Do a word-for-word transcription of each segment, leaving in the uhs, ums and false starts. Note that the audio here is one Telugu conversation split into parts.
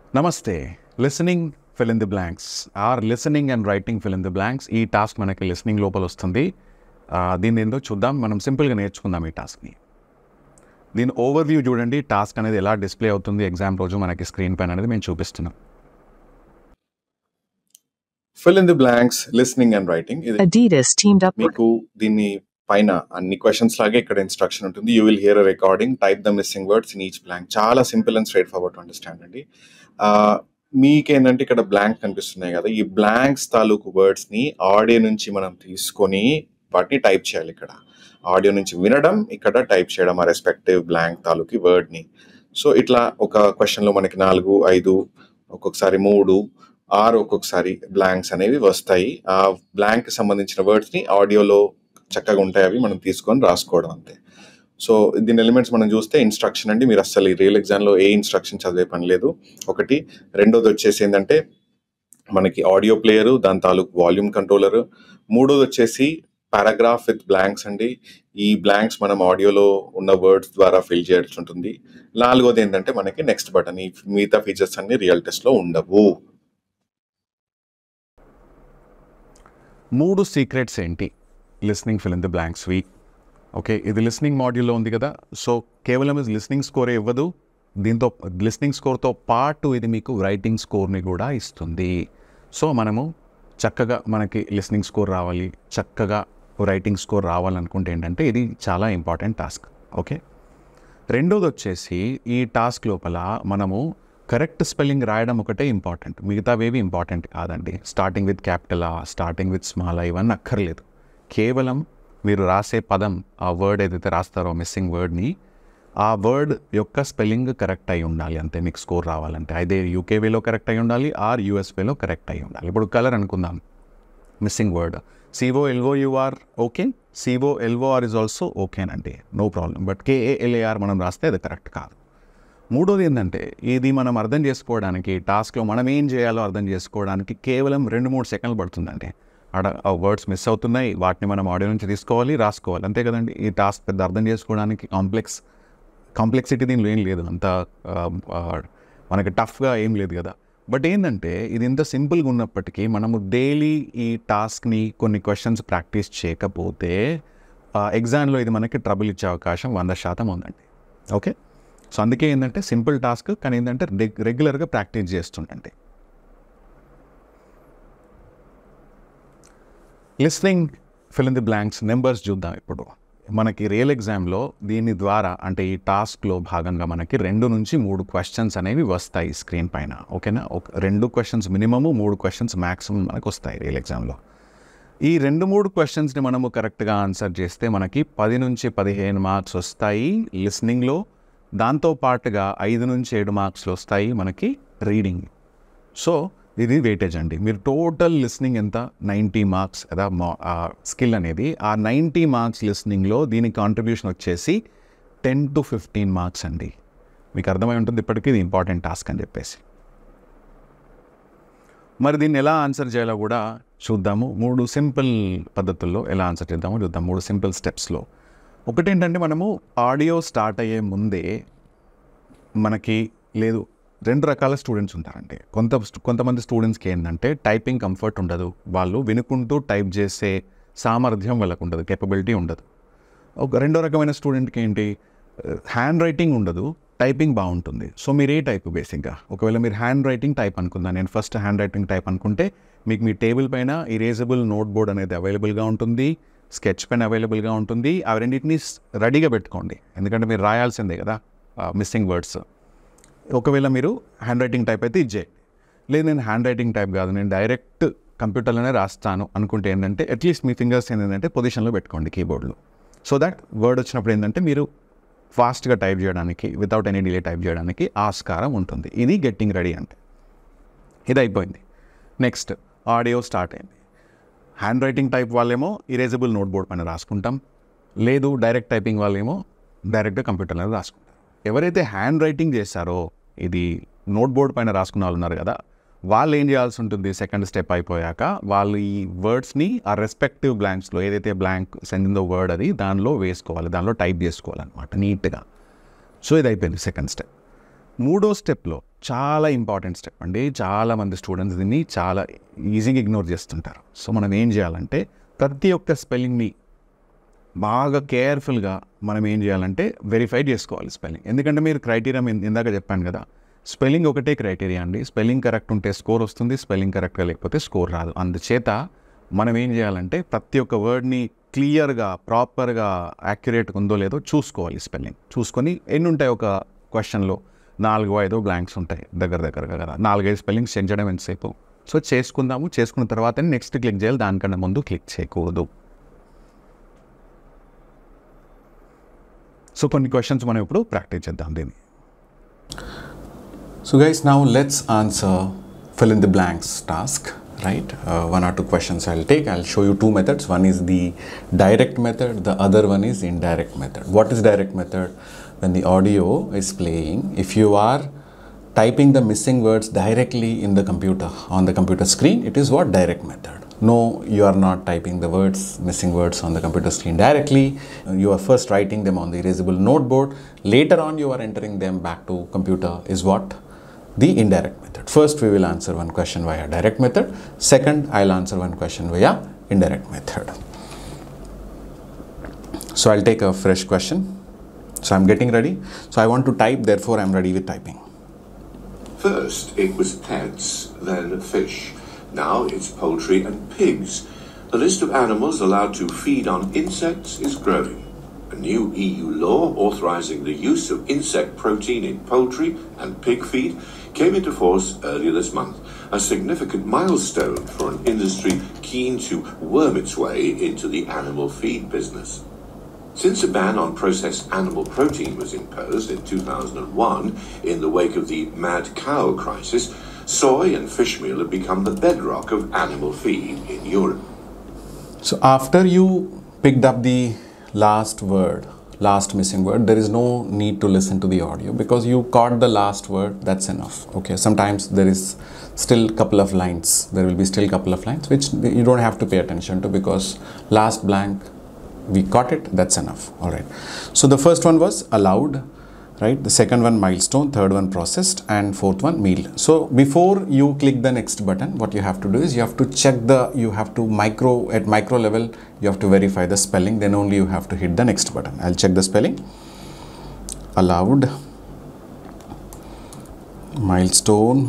నమస్తే. Listening fill in the blanks or listening and writing fill in the blanks. ఈ టాస్క్ మనకి లిసనింగ్ లోపల వస్తుంది. దీన్ని ఏందో చూద్దాం, మనం సింపుల్గా నేర్చుకుందాం ఈ టాస్క్ని. దీని ఓవర్వ్యూ చూడండి, టాస్క్ అనేది ఎలా డిస్ప్లే అవుతుంది ఎగ్జామ్ రోజు మనకి స్క్రీన్ పైన అనేది మేము చూపిస్తున్నాం. Fill in the blanks listening and writing. ఇది Adidas teamed up with మీకు దీన్ని పైన అన్ని క్వశ్చన్స్ లాగే ఇక్కడ ఇన్స్ట్రక్షన్ ఉంటుంది. You will hear a recording, type the missing words in each blank. చాలా simple and straight forward to understand అండి. మీకేంటంటే ఇక్కడ బ్లాంక్ కనిపిస్తున్నాయి కదా, ఈ బ్లాంక్స్ తాలూకు వర్డ్స్ ని ఆడియో నుంచి మనం తీసుకొని వాటిని టైప్ చేయాలి. ఇక్కడ ఆడియో నుంచి వినడం, ఇక్కడ టైప్ చేయడం ఆ రెస్పెక్టివ్ బ్లాంక్ తాలూకి వర్డ్ ని. సో ఇట్లా ఒక క్వశ్చన్ లో మనకి నాలుగు, ఐదు, ఒక్కొక్కసారి మూడు, ఆరు ఒక్కొక్కసారి బ్లాంక్స్ అనేవి వస్తాయి. ఆ బ్లాంక్ కి సంబంధించిన వర్డ్స్ ని ఆడియోలో చక్కగా ఉంటాయి, అవి మనం తీసుకొని రాసుకోవడం అంతే. సో దీని ఎలిమెంట్స్ మనం చూస్తే ఇన్స్ట్రక్షన్ అండి. మీరు అసలు ఈ రియల్ ఎగ్జామ్లో ఏ ఇన్స్ట్రక్షన్ చదివే పని లేదు. ఒకటి. రెండోది వచ్చేసి ఏంటంటే మనకి ఆడియో ప్లేయరు, దాని తాలూకు వాల్యూమ్ కంట్రోలర్. మూడోది వచ్చేసి పారాగ్రాఫ్ విత్ బ్లాంక్స్ అండి. ఈ బ్లాంక్స్ మనం ఆడియోలో ఉన్న వర్డ్స్ ద్వారా ఫిల్ చేయాల్సి ఉంటుంది. నాలుగోది ఏంటంటే మనకి నెక్స్ట్ బటన్. ఈ మిగతా ఫీచర్స్ అన్ని రియల్ టెస్ట్లో ఉండవు. మూడు సీక్రెట్స్ ఏంటి లిసనింగ్ ఫిల్ ఇన్ ది బ్లాంక్స్వి? ఓకే, ఇది లిసనింగ్ మాడ్యూల్లో ఉంది కదా, సో కేవలం ఇది లిసనింగ్ స్కోరే ఇవ్వదు, దీంతో లిసనింగ్ స్కోర్తో పాటు ఇది మీకు రైటింగ్ స్కోర్ని కూడా ఇస్తుంది. సో మనము చక్కగా మనకి లిసనింగ్ స్కోర్ రావాలి, చక్కగా రైటింగ్ స్కోర్ రావాలనుకుంటే ఏంటంటే ఇది చాలా ఇంపార్టెంట్ టాస్క్. ఓకే, రెండోది వచ్చేసి ఈ టాస్క్ లోపల మనము కరెక్ట్ స్పెల్లింగ్ రాయడం ఒకటే ఇంపార్టెంట్, మిగతావేవి ఇంపార్టెంట్ కాదండి. స్టార్టింగ్ విత్ క్యాపిటల్ ఆ, స్టార్టింగ్ విత్ స్మాల్ ఆ, ఇవన్నీ అక్కర్లేదు. కేవలం మీరు రాసే పదం, ఆ వర్డ్ ఏదైతే రాస్తారో మిస్సింగ్ వర్డ్ని, ఆ వర్డ్ యొక్క స్పెల్లింగ్ కరెక్ట్ అయి ఉండాలి అంతే మీకు స్కోర్ రావాలంటే. అయితే యూకేవేలో కరెక్ట్ అయి ఉండాలి, ఆర్ యూఎస్వేలో కరెక్ట్ అయి ఉండాలి. ఇప్పుడు కలర్ అనుకుందాం, missing word C O L O U R okay, C O L O R is also ఓకేనండి, నో ప్రాబ్లం. బట్ కేఏఎల్ఏఆర్ మనం రాస్తే అది కరెక్ట్ కాదు. మూడోది ఏంటంటే ఇది మనం అర్థం చేసుకోవడానికి, టాస్క్లో మనం ఏం చేయాలో అర్థం చేసుకోవడానికి కేవలం రెండు మూడు సెకండ్లు పడుతుందండి. అక్కడ ఆ వర్డ్స్ మిస్ అవుతున్నాయి, వాటిని మనం ఆడియో నుంచి తీసుకోవాలి, రాసుకోవాలి, అంతే కదండి. ఈ టాస్క్ పెద్ద అర్థం చేసుకోవడానికి కాంప్లెక్స్ కాంప్లెక్సిటీ దీనిలో ఏం లేదు, అంత మనకి టఫ్గా ఏం లేదు కదా. బట్ ఏంటంటే ఇది ఇంత సింపుల్గా ఉన్నప్పటికీ మనము డైలీ ఈ టాస్క్ని కొన్ని క్వశ్చన్స్ ప్రాక్టీస్ చేయకపోతే ఎగ్జామ్లో ఇది మనకి ట్రబుల్ ఇచ్చే అవకాశం వంద శాతం ఉందండి. ఓకే, సో అందుకే ఏంటంటే సింపుల్ టాస్క్, కానీ ఏంటంటే రెగ్యులర్గా ప్రాక్టీస్ చేస్తుండండి. Listening fill in the blanks numbers చూద్దాం. ఇప్పుడు మనకి రియల్ ఎగ్జామ్లో దీని ద్వారా అంటే ఈ టాస్క్లో భాగంగా మనకి రెండు నుంచి మూడు క్వశ్చన్స్ అనేవి వస్తాయి స్క్రీన్ పైన. ఓకేనా, ఒక రెండు క్వశ్చన్స్ మినిమము, మూడు క్వశ్చన్స్ మ్యాక్సిమం మనకు వస్తాయి రియల్ ఎగ్జామ్లో. ఈ రెండు మూడు క్వశ్చన్స్ని మనము కరెక్ట్గా ఆన్సర్ చేస్తే మనకి పది నుంచి పదిహేను మార్క్స్ వస్తాయి లిస్నింగ్లో. దాంతో పాటుగా ఐదు నుంచి ఏడు మార్క్స్లు వస్తాయి మనకి రీడింగ్. సో ఇది వెయిటేజ్ అండి. మీరు టోటల్ లిస్నింగ్ ఎంత, నైంటీ మార్క్స్ కదా స్కిల్ అనేది. ఆ నైంటీ మార్క్స్ లిస్నింగ్లో దీని కాంట్రిబ్యూషన్ వచ్చేసి టెన్ టు ఫిఫ్టీన్ మార్క్స్ అండి. మీకు అర్థమై ఉంటుంది ఇప్పటికీ ఇది ఇంపార్టెంట్ టాస్క్ అని చెప్పేసి. మరి దీన్ని ఎలా ఆన్సర్ చేయాలో కూడా చూద్దాము. మూడు సింపుల్ పద్ధతుల్లో ఎలా ఆన్సర్ చేద్దామో చూద్దాం, మూడు సింపుల్ స్టెప్స్లో. ఒకటేంటంటే మనము ఆడియో స్టార్ట్ అయ్యే ముందే మనకి లేదు, రెండు రకాల స్టూడెంట్స్ ఉంటారండి. కొంత కొంతమంది స్టూడెంట్స్కి ఏంటంటే టైపింగ్ కంఫర్ట్ ఉండదు, వాళ్ళు వినుకుంటూ టైప్ చేసే సామర్థ్యం వాళ్ళకు ఉండదు, కేపబిలిటీ ఉండదు. ఒక రెండో రకమైన స్టూడెంట్కి ఏంటి, హ్యాండ్ రైటింగ్ ఉండదు, టైపింగ్ బాగుంటుంది. సో మీరు ఏ టైప్ బేసిక్గా, ఒకవేళ మీరు హ్యాండ్ రైటింగ్ టైప్ అనుకుందా, నేను ఫస్ట్ హ్యాండ్ రైటింగ్ టైప్ అనుకుంటే మీకు మీ టేబుల్ పైన ఇరేజబుల్ నోట్ బోర్డ్ అనేది అవైలబుల్గా ఉంటుంది, స్కెచ్ పెన్ అవైలబుల్గా ఉంటుంది. అవి రెండింటినీ రెడీగా పెట్టుకోండి, ఎందుకంటే మీరు రాయాల్సిందే కదా మిస్సింగ్ వర్డ్స్. ఒకవేళ మీరు హ్యాండ్ రైటింగ్ టైప్ అయితే ఇది చేయండి. లేదు నేను హ్యాండ్ రైటింగ్ టైప్ కాదు, నేను డైరెక్ట్ కంప్యూటర్లోనే రాస్తాను అనుకుంటే ఏంటంటే అట్లీస్ట్ మీ ఫింగర్స్ ఏంటంటే పొజిషన్లో పెట్టుకోండి కీబోర్డ్లో. సో దట్ వర్డ్ వచ్చినప్పుడు ఏంటంటే మీరు ఫాస్ట్గా టైప్ చేయడానికి, వితౌట్ ఎనీ డిలే టైప్ చేయడానికి ఆస్కారం ఉంటుంది. ఇది గెట్టింగ్ రెడీ అంటే. ఇది అయిపోయింది. నెక్స్ట్ ఆడియో స్టార్ట్ అయింది. హ్యాండ్ రైటింగ్ టైప్ వాళ్ళేమో ఇరేజబుల్ నోట్ బోర్డ్ పైన రాసుకుంటాం, లేదు డైరెక్ట్ టైపింగ్ వాళ్ళేమో డైరెక్ట్గా కంప్యూటర్లో రాసుకుంటాం. ఎవరైతే హ్యాండ్ రైటింగ్ చేస్తారో, ఇది నోట్ బోర్డ్ పైన రాసుకున్న వాళ్ళు ఉన్నారు కదా, వాళ్ళు ఏం చేయాల్సి ఉంటుంది, సెకండ్ స్టెప్ అయిపోయాక వాళ్ళు ఈ వర్డ్స్ని ఆ రెస్పెక్టివ్ బ్లాంక్స్లో ఏదైతే బ్లాంక్ సెండిందో వర్డ్ అది దానిలో వేసుకోవాలి, దానిలో టైప్ చేసుకోవాలన్నమాట నీట్గా. సో ఇది అయిపోయింది సెకండ్ స్టెప్. మూడో స్టెప్లో చాలా ఇంపార్టెంట్ స్టెప్ అండి. చాలామంది స్టూడెంట్స్ దీన్ని చాలా ఈజీగా ఇగ్నోర్ చేస్తుంటారు. సో మనం ఏం చేయాలంటే ప్రతి ఒక్క స్పెల్లింగ్ని బాగా కేర్ఫుల్గా మనం ఏం చేయాలంటే వెరిఫై చేసుకోవాలి స్పెల్లింగ్. ఎందుకంటే మీరు క్రైటీరియా ఇందాక చెప్పాను కదా, స్పెల్లింగ్ ఒకటే క్రైటీరియా అండి. స్పెల్లింగ్ కరెక్ట్ ఉంటే స్కోర్ వస్తుంది, స్పెల్లింగ్ కరెక్ట్గా లేకపోతే స్కోర్ రాదు. అందుచేత మనం ఏం చేయాలంటే ప్రతి ఒక్క వర్డ్ని క్లియర్గా ప్రాపర్గా యాక్యురేట్గా ఉందో లేదో చూసుకోవాలి. స్పెల్లింగ్ చూసుకొని ఎన్ని ఉంటాయి ఒక క్వశ్చన్లో, నాలుగు ఐదో బ్లాంక్స్ ఉంటాయి దగ్గర దగ్గరగా కదా. నాలుగైదు స్పెల్లింగ్స్ చెక్ చేయడం ఎంతసేపు. సో చేసుకుందాము, చేసుకున్న తర్వాత నెక్స్ట్ క్లిక్ చేయాలి, దానికన్నా ముందు క్లిక్ చేయకూడదు. సో కొన్ని క్వశ్చన్స్ మనం ఇప్పుడు ప్రాక్టీస్ చేద్దాం దీన్ని. So guys, now let's answer fill in the blanks task, right? Uh, one or two questions I'll take. I'll show you two methods. One is the direct method, the other one is indirect method. What is direct method? When the audio is playing, if you are typing the missing words directly in the computer, on the computer screen, it is what? Direct method. No, you are not typing the words, missing words on the computer screen directly. Uh, you are first writing them on the erasable noteboard. Later on, you are entering them back to computer is what? The indirect method. First, we will answer one question via direct method. Second, I'll answer one question via indirect method. So I'll take a fresh question. So I'm getting ready. So I want to type, therefore I'm ready with typing. First, it was pets, then fish. Now it's poultry and pigs. The list of animals allowed to feed on insects is growing. A new E U law authorizing the use of insect protein in poultry and pig feed came into force earlier this month, a significant milestone for an industry keen to worm its way into the animal feed business. Since a ban on processed animal protein was imposed in two thousand one in the wake of the mad cow crisis, soy and fish meal have become the bedrock of animal feed in Europe. So after you picked up the last word, last missing word, there is no need to listen to the audio because you caught the last word, that's enough. Okay, sometimes there is still couple of lines, there will be still couple of lines which you don't have to pay attention to because last blank we caught it, that's enough. All right, so the first one was allowed, right? The second one milestone, third one processed, and fourth one meal. So before you click the next button, what you have to do is you have to check the, you have to micro, at micro level, you have to verify the spelling, then only you have to hit the next button. I'll check the spelling. Allowed, milestone,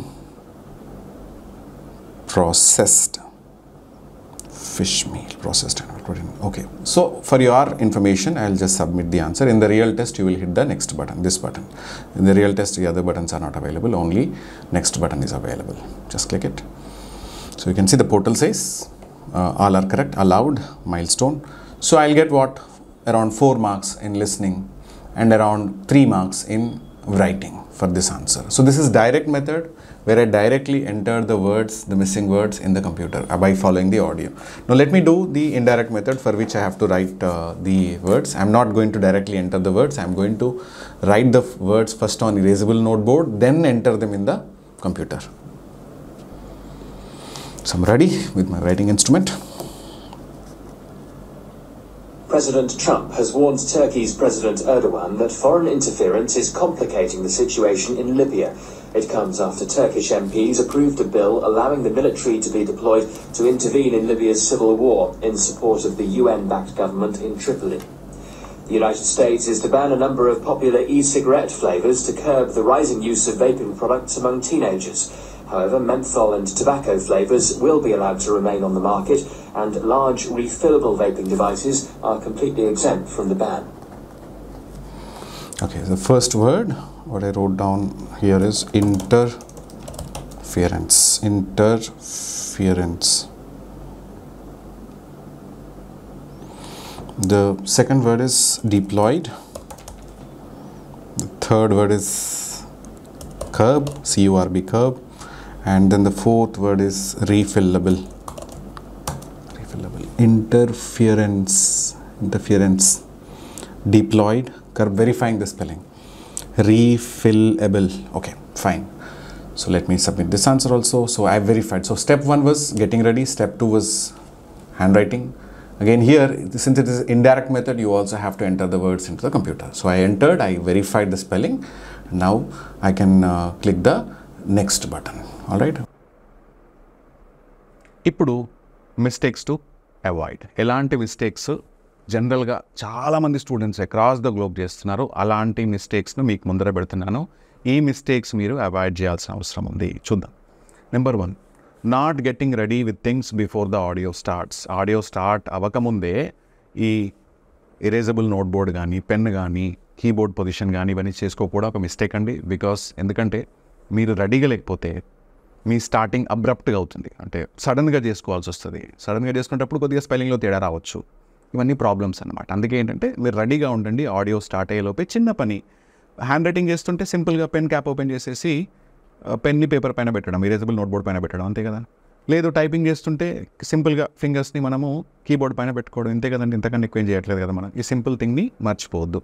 processed, fish meal, processed animal protein. Okay, so for your information, I'll just submit the answer. In the real test, you will hit the next button, this button. In the real test, the other buttons are not available, only next button is available. Just click it. So you can see the portal says uh, all are correct, allowed, milestone. So I'll get what? Around four marks in listening and around three marks in writing for this answer. So this is direct method where I directly enter the words, the missing words in the computer uh, by following the audio. Now let me do the indirect method for which I have to write uh, the words. I'm not going to directly enter the words. I'm going to write the words first on erasable noteboard, then enter them in the computer. So I'm ready with my writing instrument. President Trump has warned Turkey's President Erdogan that foreign interference is complicating the situation in Libya. It comes after Turkish M Ps approved a bill allowing the military to be deployed to intervene in Libya's civil war in support of the U N-backed government in Tripoli. The United States is to ban a number of popular e-cigarette flavors to curb the rising use of vaping products among teenagers. However, menthol and tobacco flavors will be allowed to remain on the market, and large refillable vaping devices are completely exempt from the ban. Okay, the first word, what I wrote down here is interference. Interference. The second word is deployed. The third word is curb, C U R B, curb. And then the fourth word is refillable. Refillable. Interference. Interference. Deployed. Curb, verifying the spelling. Refillable. Okay, fine. So let me submit this answer also. So I verified. So step one was getting ready. Step two was handwriting. Again here, since it is indirect method, you also have to enter the words into the computer. So I entered, I verified the spelling, now I can click the next button. All right, ఇప్పుడు మిస్టేక్స్ టు అవాయిడ్. ఎలాంటి మిస్టేక్స్ జనరల్గా చాలామంది స్టూడెంట్స్ అక్రాస్ ద గ్లోబ్ చేస్తున్నారు, అలాంటి మిస్టేక్స్ను మీకు ముందర పెడుతున్నాను. ఈ మిస్టేక్స్ మీరు అవాయిడ్ చేయాల్సిన అవసరం ఉంది. చూద్దాం. Number one, not getting ready with things before the audio starts. Audio start అవ్వకముందే ఈ ఎరేజబుల్ నోట్ బోర్డ్ కానీ, పెన్ కానీ, కీబోర్డ్ పొజిషన్ కానీ ఇవన్నీ చేసుకోకపోవడం ఒక మిస్టేక్ అండి. బికాస్ ఎందుకంటే మీరు రెడీగా లేకపోతే మీ స్టార్టింగ్ అబ్రప్ట్గా అవుతుంది, అంటే సడన్గా చేసుకోవాల్సి వస్తుంది. సడన్గా చేసుకునేటప్పుడు కొద్దిగా స్పెల్లింగ్లో తేడా రావచ్చు. ఇవన్నీ ప్రాబ్లమ్స్ అనమాట. అందుకే ఏంటంటే మీరు రెడీగా ఉండండి. ఆడియో స్టార్ట్ అయ్యేలోపే చిన్న పని, హ్యాండ్ రైటింగ్ చేస్తుంటే సింపుల్గా పెన్ క్యాప్ ఓపెన్ చేసేసి పెన్ని పేపర్ పైన పెట్టడం, ఇరేజబుల్ నోట్బోర్డ్ పైన పెట్టడం, అంతే కదా. లేదు టైపింగ్ చేస్తుంటే సింపుల్గా ఫింగర్స్ని మనము కీబోర్డ్ పైన పెట్టుకోవడం, ఇంతే కదండి. ఇంతకన్నా ఎక్కువ ఏం చేయట్లేదు కదా మనం. ఈ సింపుల్ థింగ్ని మర్చిపోవద్దు.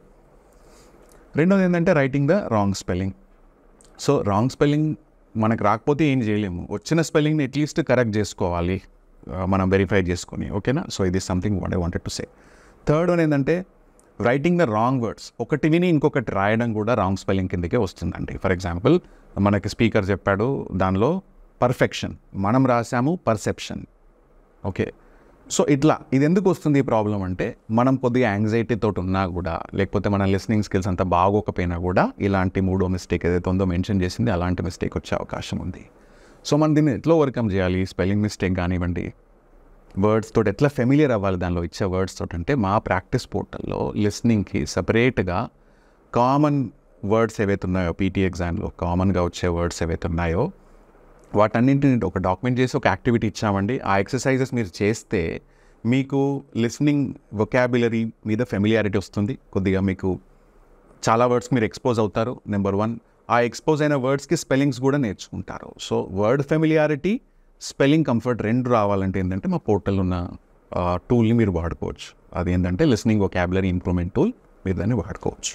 రెండోది ఏంటంటే writing the wrong spelling. So wrong spelling మనకు రాకపోతే ఏం చేయలేము, వచ్చిన స్పెల్లింగ్ని అట్లీస్ట్ కరెక్ట్ చేసుకోవాలి మనం వెరిఫై చేసుకొని, ఓకేనా. సో ఇది something what I wanted to say. Third one ఏంటంటే రైటింగ్ ద రాంగ్ వర్డ్స్. ఒకటి విని ఇంకొకటి రాయడం కూడా రాంగ్ స్పెల్లింగ్ కిందకే వస్తుందండి. ఫర్ ఎగ్జాంపుల్ మనకి స్పీకర్ చెప్పాడు, దానిలో పర్ఫెక్షన్, మనం రాసాము పర్సెప్షన్, ఓకే. సో ఇట్లా ఇది ఎందుకు వస్తుంది ఈ ప్రాబ్లం అంటే, మనం కొద్దిగా యాంగ్జైటీతో ఉన్నా కూడా, లేకపోతే మన లిస్నింగ్ స్కిల్స్ అంతా బాగోకపోయినా కూడా ఇలాంటి మూడో మిస్టేక్ ఏదైతే ఉందో మెన్షన్ చేసింది, అలాంటి మిస్టేక్ వచ్చే అవకాశం ఉంది. సో మనం దీన్ని ఎట్లా ఓవర్కమ్ చేయాలి? స్పెల్లింగ్ మిస్టేక్ కానివ్వండి, వర్డ్స్ తోటి ఎట్లా ఫెమిలియర్ అవ్వాలి దానిలో ఇచ్చే వర్డ్స్ తోటి అంటే, మా ప్రాక్టీస్ పోర్టల్లో లిస్నింగ్కి సపరేట్గా కామన్ వర్డ్స్ ఏవైతే ఉన్నాయో, పీటీ ఎగ్జామ్లో కామన్గా వచ్చే వర్డ్స్ ఏవైతే ఉన్నాయో వాటన్నింటిని ఒక డాక్యుమెంట్ చేసి ఒక యాక్టివిటీ ఇచ్చామండి. ఆ ఎక్సర్సైజెస్ మీరు చేస్తే మీకు లిస్నింగ్ వొకాబులరీ మీద ఫెమిలియారిటీ వస్తుంది. కొద్దిగా మీకు చాలా వర్డ్స్ మీరు ఎక్స్పోజ్ అవుతారు. నెంబర్ వన్, ఆ ఎక్స్పోజ్ అయిన వర్డ్స్కి స్పెల్లింగ్స్ కూడా నేర్చుకుంటారు. So word familiarity, spelling comfort రెండు రావాలంటే ఏంటంటే మా పోర్టల్ ఉన్న టూల్ని మీరు వాడుకోవచ్చు. అది ఏంటంటే లిస్నింగ్ వొకాబులరీ ఇంప్రూవ్మెంట్ టూల్, మీరు దాన్ని వాడుకోవచ్చు.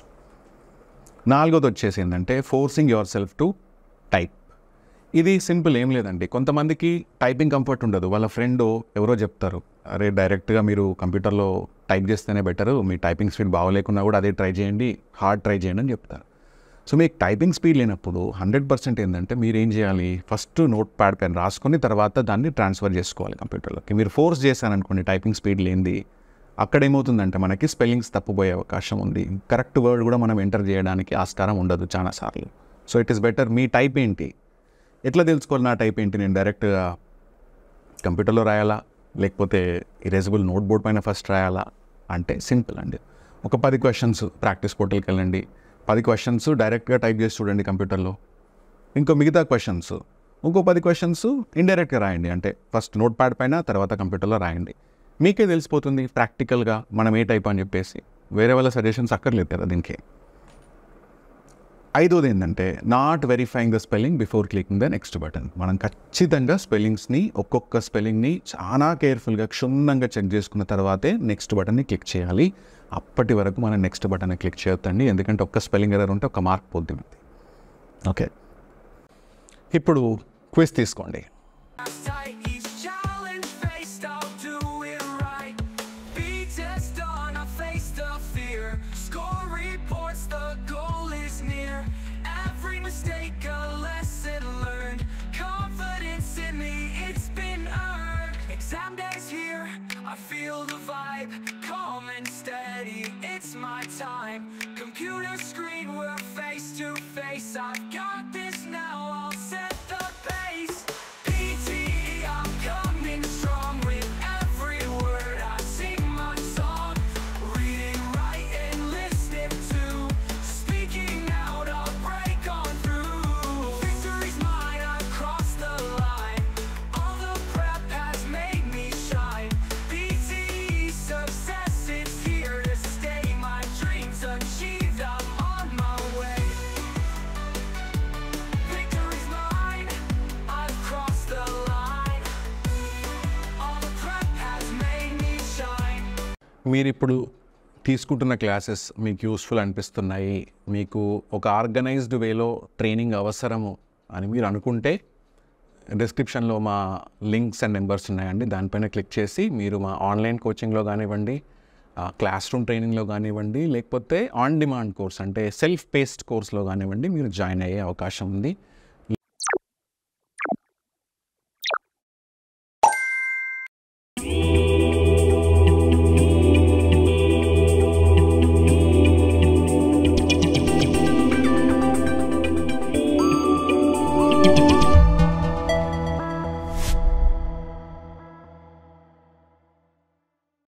నాలుగోది వచ్చేసి ఏంటంటే forcing yourself to type. ఇది సింపుల్, ఏం లేదండి. కొంతమందికి టైపింగ్ కంఫర్ట్ ఉండదు. వాళ్ళ ఫ్రెండ్ ఎవరో చెప్తారు, అరే డైరెక్ట్గా మీరు కంప్యూటర్లో టైప్ చేస్తేనే బెటరు, మీ టైపింగ్ స్పీడ్ బాగోలేకున్నా కూడా అదే ట్రై చేయండి, హార్డ్ ట్రై చేయండి అని చెప్తారు. సో మీకు టైపింగ్ స్పీడ్ లేనప్పుడు హండ్రెడ్ పర్సెంట్ ఏంటంటే మీరు ఏం చేయాలి, ఫస్ట్ నోట్ ప్యాడ్ పెన్ రాసుకొని తర్వాత దాన్ని ట్రాన్స్ఫర్ చేసుకోవాలి కంప్యూటర్లోకి. మీరు ఫోర్స్ చేశారనుకోండి టైపింగ్ స్పీడ్ లేనిది, అక్కడ ఏమవుతుందంటే మనకి స్పెల్లింగ్స్ తప్పుపోయే అవకాశం ఉంది. కరెక్ట్ వర్డ్ కూడా మనం ఎంటర్ చేయడానికి ఆస్కారం ఉండదు చాలాసార్లు. సో ఇట్ ఈస్ బెటర్ మీ టైప్ ఏంటి, ఎట్లా తెలుసుకోవాలి నా టైప్ ఏంటి, నేను డైరెక్ట్గా కంప్యూటర్లో రాయాలా లేకపోతే ఇరేజబుల్ నోట్ బోర్డ్ పైన ఫస్ట్ రాయాలా అంటే సింపుల్ అండి. ఒక పది క్వశ్చన్స్ ప్రాక్టీస్ పోర్టల్కి వెళ్ళండి, పది క్వశ్చన్స్ డైరెక్ట్గా టైప్ చేసి చూడండి కంప్యూటర్లో. ఇంకో మిగతా క్వశ్చన్స్ ఇంకో పది క్వశ్చన్స్ ఇండైరెక్ట్గా రాయండి, అంటే ఫస్ట్ నోట్ ప్యాడ్ పైన తర్వాత కంప్యూటర్లో రాయండి. మీకే తెలిసిపోతుంది ప్రాక్టికల్గా మనం ఏ టైప్ అని చెప్పేసి. వేరే వాళ్ళ సజెషన్స్ అక్కర్లేదు కదా దీనికి. ఐదోది ఏంటంటే not verifying the spelling before clicking the next button. మనం ఖచ్చితంగా స్పెల్లింగ్స్ని ఒక్కొక్క స్పెల్లింగ్ని చాలా కేర్ఫుల్గా క్షుణ్ణంగా చెక్ చేసుకున్న తర్వాతే నెక్స్ట్ బటన్ని క్లిక్ చేయాలి. అప్పటి వరకు మనం నెక్స్ట్ బటన్ని క్లిక్ చేయొద్దండి, ఎందుకంటే ఒక్క స్పెల్లింగ్ ఎర్రర్ ఉంటే ఒక మార్క్ పోద్ది మనది. ఓకే, ఇప్పుడు క్విజ్ తీసుకోండి. I feel the vibe, calm and steady, it's my time. Computer screen, we're face to face. I've got this now, I'll set the pace. P T E, I'm coming strong with every word. I sing my song, reading, writing, listening to, speaking out, I'll break on through. Victory's mine, I've crossed the line. All the prep has made me shine. Success is here to stay, my dreams achieved, I'm on my way. Victory's mine, I've crossed the line. All the prep has made me shine. మీరు ఇప్పుడు తీసుకుంటున్న క్లాసెస్ మీకు యూస్ఫుల్ అనిపిస్తున్నాయి, మీకు ఒక ఆర్గనైజ్డ్ వేలో ట్రైనింగ్ అవసరము అని మీరు అనుకుంటే డిస్క్రిప్షన్లో మా లింక్స్ అండ్ నెంబర్స్ ఉన్నాయండి, దానిపైన క్లిక్ చేసి మీరు మా ఆన్లైన్ కోచింగ్లో కానివ్వండి, క్లాస్ రూమ్ ట్రైనింగ్లో కానివ్వండి, లేకపోతే ఆన్ డిమాండ్ కోర్స్ అంటే సెల్ఫ్ పేస్డ్ కోర్స్లో కానివ్వండి మీరు జాయిన్ అయ్యే అవకాశం ఉంది.